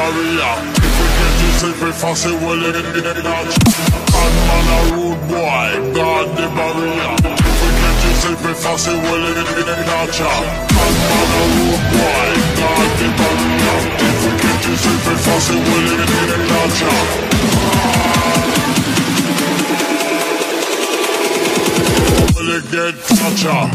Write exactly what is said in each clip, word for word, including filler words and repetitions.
barrier. If we get you safe and fast, it will let it in touch. Bad man a rude boy, guard the barrier. If we get you safe and fast, it will let it in touch. Bad man a rude boy, guard the barrier. If we get you safe and fast, it will let it in touch. Will it get toucher?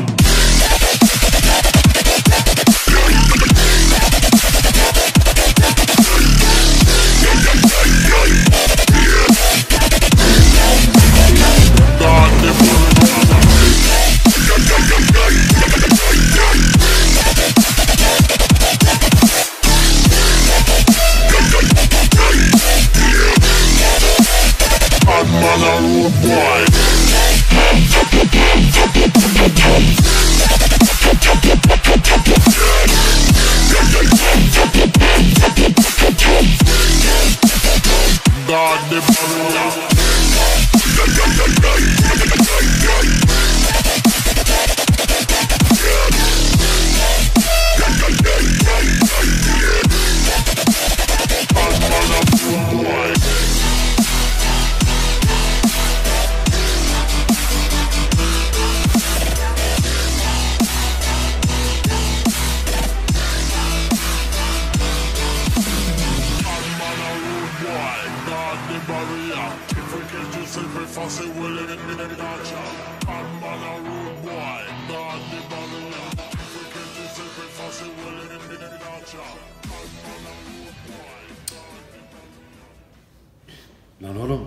Lan oğlum,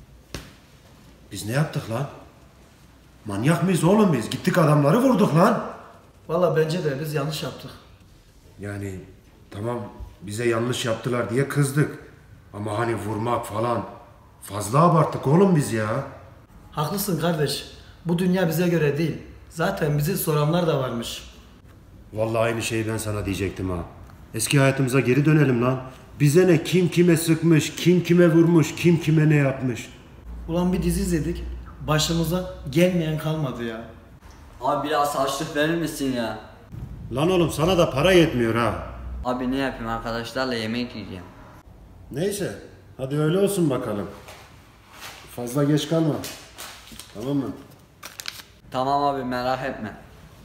biz ne yaptık lan? Manyak mıyız oğlum biz? Gittik adamları vurduk lan. Valla bence de biz yanlış yaptık. Yani tamam bize yanlış yaptılar diye kızdık. Ama hani vurmak falan fazla abarttık oğlum biz ya. Haklısın kardeş. Bu dünya bize göre değil. Zaten bizi soranlar da varmış. Vallahi aynı şeyi ben sana diyecektim ha. Eski hayatımıza geri dönelim lan. Bize ne, kim kime sıkmış, kim kime vurmuş, kim kime ne yapmış. Ulan bir dizi izledik. Başımıza gelmeyen kalmadı ya. Abi biraz harçlık verir misin ya? Lan oğlum sana da para yetmiyor ha. Abi ne yapayım, arkadaşlarla yemek yiyeceğim. Neyse hadi öyle olsun bakalım. Fazla geç kalma. Tamam mı? Tamam abi, merak etme.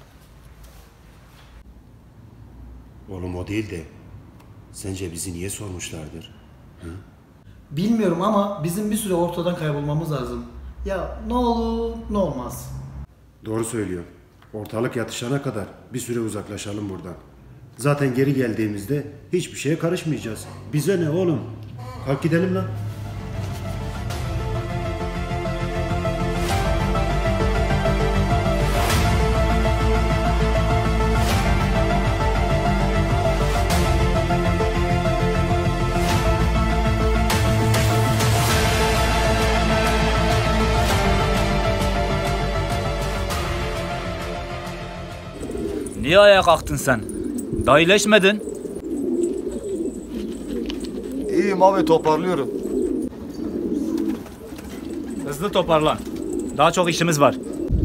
Oğlum o değil de sence bizi niye sormuşlardır? Hı? Bilmiyorum ama bizim bir süre ortadan kaybolmamız lazım. Ya ne olur ne olmaz. Doğru söylüyor. Ortalık yatışana kadar bir süre uzaklaşalım buradan. Zaten geri geldiğimizde hiçbir şeye karışmayacağız. Bize ne oğlum? Kalk gidelim lan. Niye ayağa kalktın sen? Daha iyileşmedin. İyiyim abi, toparlıyorum. Hızlı toparlan. Daha çok işimiz var.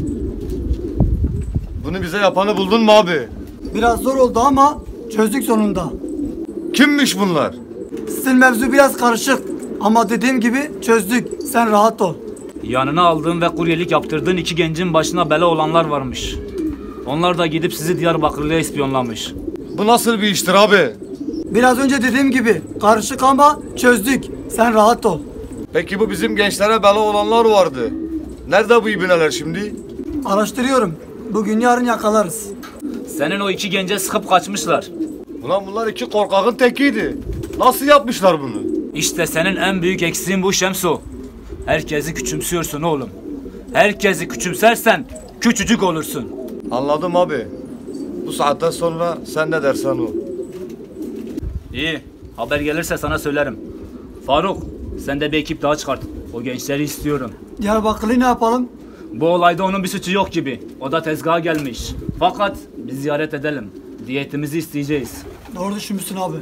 Bunu bize yapanı buldun mu abi? Biraz zor oldu ama çözdük sonunda. Kimmiş bunlar? Sizin mevzu biraz karışık ama dediğim gibi çözdük. Sen rahat ol. Yanına aldığın ve kuryelik yaptırdığın iki gencin başına bela olanlar varmış. Onlar da gidip sizi Diyarbakırlı'ya ispiyonlamış. Bu nasıl bir iştir abi? Biraz önce dediğim gibi karışık ama çözdük. Sen rahat ol. Peki bu bizim gençlere bela olanlar vardı. Nerede bu ibneler şimdi? Araştırıyorum. Bugün yarın yakalarız. Senin o iki gence sıkıp kaçmışlar. Ulan bunlar iki korkakın tekiydi. Nasıl yapmışlar bunu? İşte senin en büyük eksiğin bu Şemso. Herkesi küçümsüyorsun oğlum. Herkesi küçümsersen küçücük olursun. Anladım abi. Bu saatten sonra sen ne dersen o. İyi. Haber gelirse sana söylerim. Faruk, sen de bir ekip daha çıkart. O gençleri istiyorum. Diyarbakır'ı ne yapalım? Bu olayda onun bir suçu yok gibi. O da tezgaha gelmiş. Fakat biz ziyaret edelim. Diyetimizi isteyeceğiz. Doğru düşünmüşsün abi.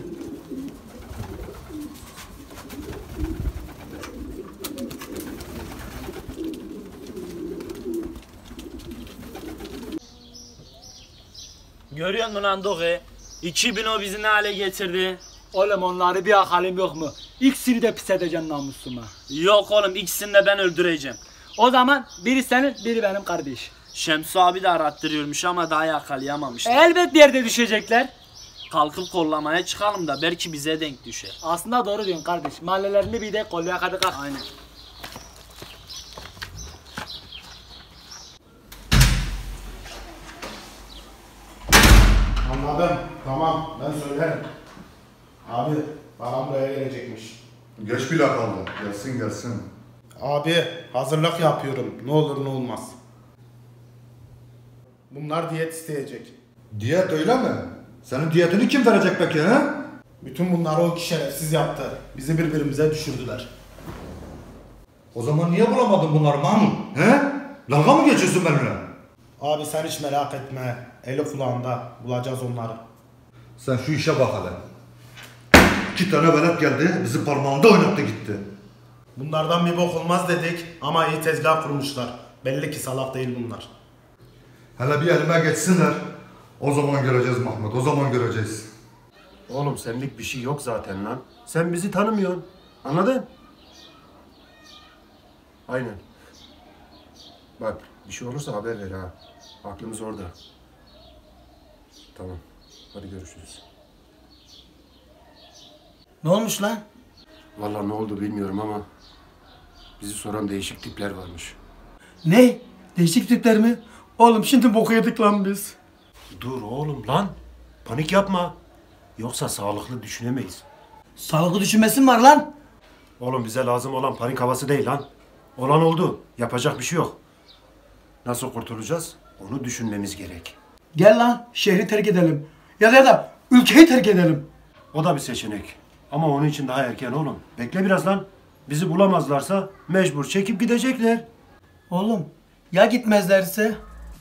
Görüyor musun lan Doge? iki bin o bizi ne hale getirdi? Oğlum onları bir akalim yok mu? İkisini de pis edeceğim namusuma. Yok oğlum, ikisini de ben öldüreceğim. O zaman biri senin, biri benim kardeş. Şemsu abi de arattırıyormuş ama daha yakalayamamışlar. Elbet bir yerde düşecekler. Kalkıp kollamaya çıkalım da belki bize denk düşer. Aslında doğru diyorsun kardeş. Mahallelerini bir de kollayak hadi kalk. Aynen. Anladım. Tamam. Ben söylerim. Abi bana buraya gelecekmiş. Geç bile kaldı. Gelsin gelsin. Abi hazırlık yapıyorum. Ne olur ne olmaz. Bunlar diyet isteyecek. Diyet öyle mi? Senin diyetini kim verecek peki he? Bütün bunları o kişi şerefsiz yaptı. Bizi birbirimize düşürdüler. O zaman niye bulamadın bunları Mahmut? He? Dalga mı geçiyorsun benimle? Abi sen hiç merak etme. Eli kulağında. Bulacağız onları. Sen şu işe bak hele. İki tane velet geldi, bizi parmağında oynattı gitti. Bunlardan bir bok olmaz dedik ama iyi tezgah kurmuşlar. Belli ki salak değil bunlar. Hele bir elime geçsinler. O zaman göreceğiz Mahmut, o zaman göreceğiz. Oğlum senlik bir şey yok zaten lan. Sen bizi tanımıyorsun. Anladın? Aynen. Bak bir şey olursa haber ver ha. Aklımız orada. Tamam. Hadi görüşürüz. Ne olmuş lan? Vallahi ne oldu bilmiyorum ama bizi soran değişik tipler varmış. Ne? Değişik tipler mi? Oğlum şimdi boku yedik lan biz. Dur oğlum lan. Panik yapma. Yoksa sağlıklı düşünemeyiz. Sağlıklı düşünmesi mi var lan? Oğlum bize lazım olan panik havası değil lan. Olan oldu. Yapacak bir şey yok. Nasıl kurtulacağız? Onu düşünmemiz gerek. Gel lan şehri terk edelim. Ya da ya da ülkeyi terk edelim. O da bir seçenek. Ama onun için daha erken oğlum. Bekle biraz lan. Bizi bulamazlarsa mecbur çekip gidecekler. Oğlum ya gitmezlerse?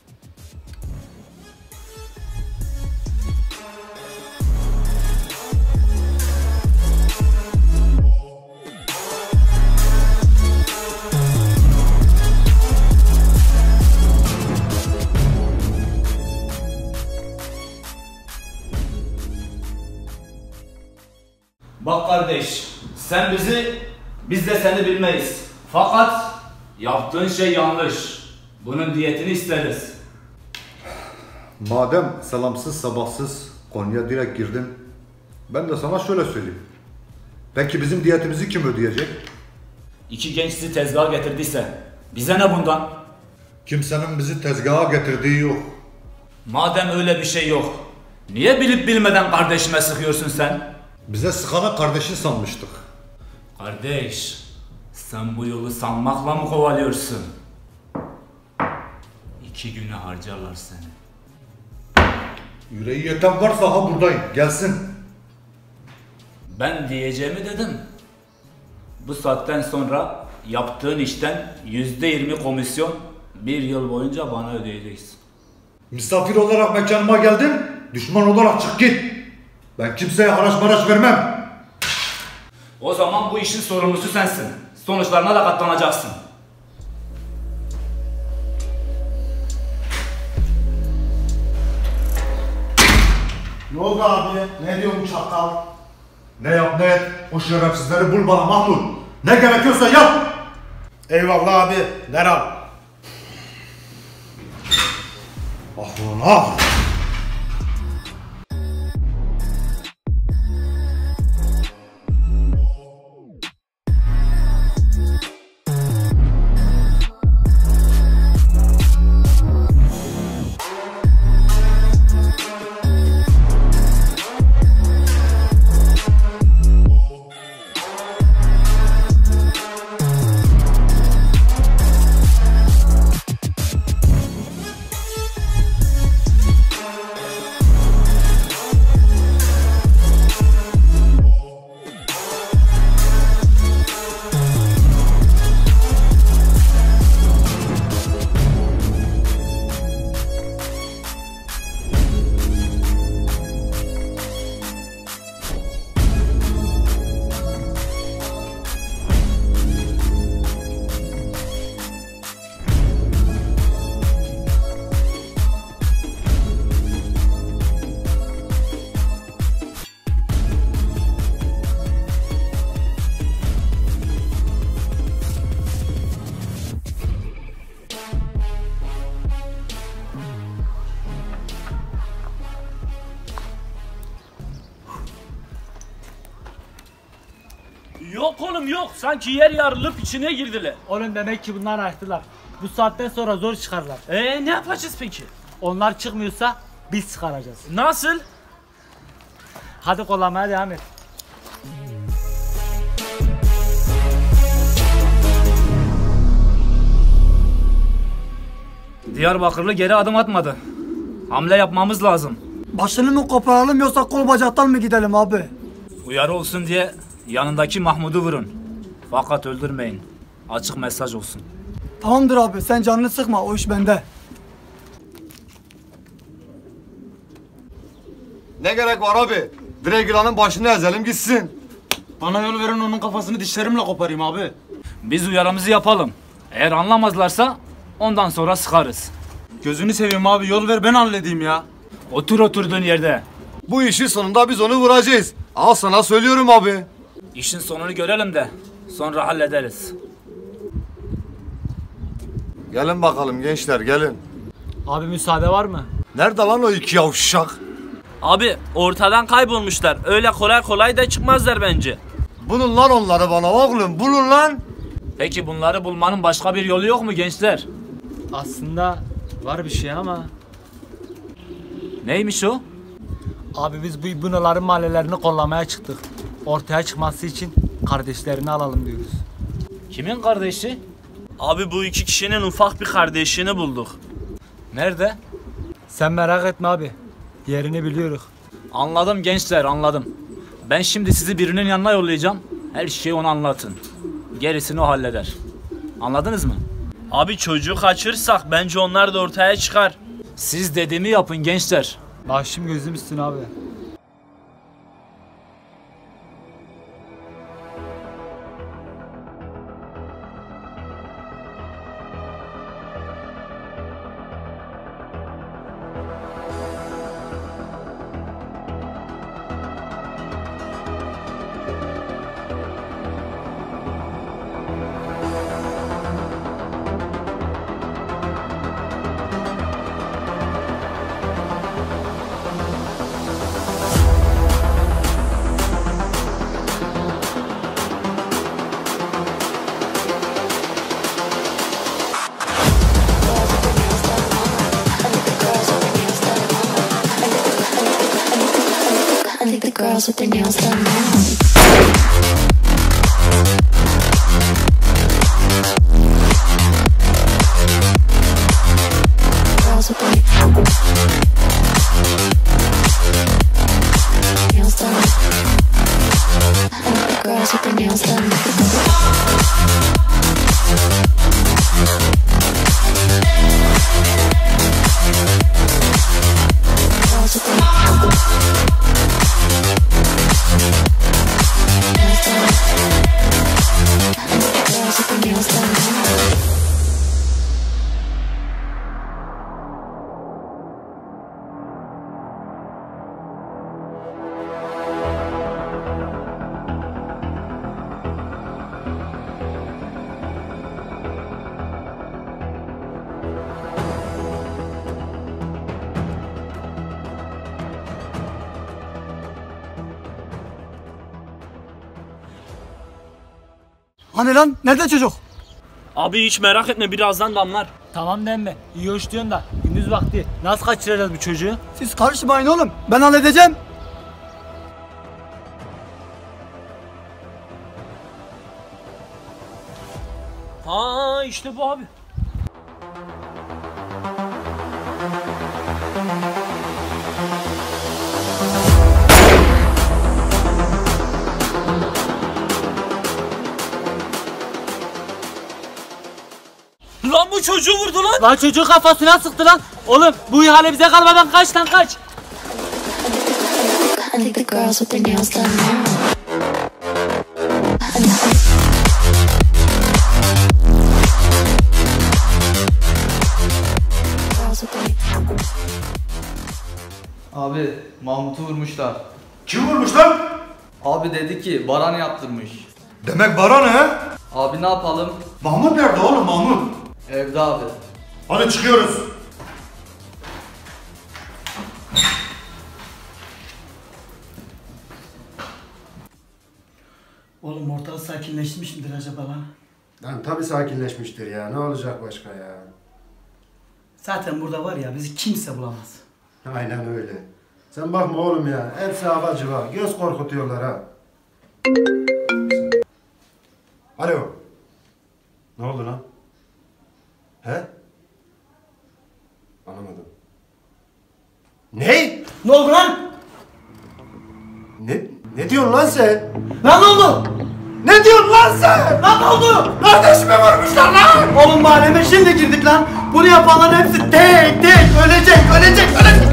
Bak kardeş, sen bizi, biz de seni bilmeyiz. Fakat yaptığın şey yanlış. Bunun diyetini isteriz. Madem selamsız sabahsız konuya direkt girdin, ben de sana şöyle söyleyeyim. Peki bizim diyetimizi kim ödeyecek? İki genç sizi tezgaha getirdiyse, bize ne bundan? Kimsenin bizi tezgaha getirdiği yok. Madem öyle bir şey yok, niye bilip bilmeden kardeşime sıkıyorsun sen? Bize sıkanı kardeşin sanmıştık. Kardeş, sen bu yolu sanmakla mı kovalıyorsun? İki güne harcarlar seni. Yüreği yeten varsa ha buradayım, gelsin. Ben diyeceğimi dedim. Bu saatten sonra yaptığın işten yüzde yirmi komisyon bir yıl boyunca bana ödeyeceksin. Misafir olarak mekanıma geldin, düşman olarak çık git. Ben kimseye haraç maraç vermem. O zaman bu işin sorumlusu sensin. Sonuçlarına da katlanacaksın. Ne oldu abi? Ne diyor bu çakal? Ne yap ne et, o şerefsizleri bul bana Mahmut. Ne gerekiyorsa yap. Eyvallah abi. Derhal. Ah ulan ah. Yok oğlum yok. Sanki yer yarılıp içine girdiler. Oğlum demek ki bunlar açtılar. Bu saatten sonra zor çıkarlar. Ee ne yapacağız peki? Onlar çıkmıyorsa biz çıkaracağız. Nasıl? Hadi kollamaya devam et. Diyarbakırlı geri adım atmadı. Hamle yapmamız lazım. Başını mı koparalım yoksa kol bacaktan mı gidelim abi? Uyarı olsun diye yanındaki Mahmud'u vurun. Fakat öldürmeyin. Açık mesaj olsun. Tamamdır abi sen canını sıkma o iş bende. Ne gerek var abi? Direkt yılanın başını ezelim gitsin. Bana yol verin onun kafasını dişlerimle koparayım abi. Biz uyarımızı yapalım. Eğer anlamazlarsa ondan sonra sıkarız. Gözünü seveyim abi yol ver ben halledeyim ya. Otur oturduğun yerde. Bu işin sonunda biz onu vuracağız. Al sana söylüyorum abi. İşin sonunu görelim de sonra hallederiz. Gelin bakalım gençler gelin. Abi müsaade var mı? Nerede lan o iki yavşak? Abi ortadan kaybolmuşlar. Öyle kolay kolay da çıkmazlar bence. Bulun lan onları bana oğlum bulun lan. Peki bunları bulmanın başka bir yolu yok mu gençler? Aslında var bir şey ama. Neymiş o? Abi biz bu ibnuların mahallelerini kollamaya çıktık. Ortaya çıkması için kardeşlerini alalım diyoruz. Kimin kardeşi? Abi bu iki kişinin ufak bir kardeşini bulduk. Nerede? Sen merak etme abi. Yerini biliyoruz. Anladım gençler anladım. Ben şimdi sizi birinin yanına yollayacağım. Her şeyi ona anlatın. Gerisini o halleder. Anladınız mı? Abi çocuğu kaçırırsak bence onlar da ortaya çıkar. Siz dediğimi yapın gençler. Başım gözüm üstüne abi. Girls with their nails done now. Girls with their nails done. I like the girls with their nails done. Girls with their Hani lan nerede çocuk? Abi hiç merak etme birazdan damlar. Tamam deme. İyi hoş diyorsun da gündüz vakti nasıl kaçıracağız bu çocuğu? Siz karışmayın oğlum ben halledeceğim. Ha işte bu abi. Lan bu çocuğu vurdu lan. Lan çocuğu kafasına sıktı lan. Oğlum bu ihale bize kalmadan kaç lan kaç. I think the girls with their nails done now. Abi Mahmut'u vurmuşlar. Kim vurmuş lan? Abi dedi ki Baran yaptırmış. Demek Baran he? Abi ne yapalım? Mahmut nerede oğlum Mahmut? Evde abi. Hadi çıkıyoruz. Oğlum Oğlum ortalık sakinleşmiş midir acaba lan? Lan tabii sakinleşmiştir ya. Ne olacak başka ya? Zaten burada var ya bizi kimse bulamaz. Aynen öyle. Sen bakma oğlum ya. Hepsi havacı var. Göz korkutuyorlar ha. Alo. Ne oldu lan? He? Anlamadım. Ne? Ne oldu lan? Ne? Ne diyorsun lan sen? Lan ne oldu? Ne diyorsun lan sen? Lan ne oldu? Kardeşime vurmuşlar lan! Oğlum mahalleme şimdi girdik lan. Bunu yapanların hepsi tek tek ölecek, ölecek, ölecek.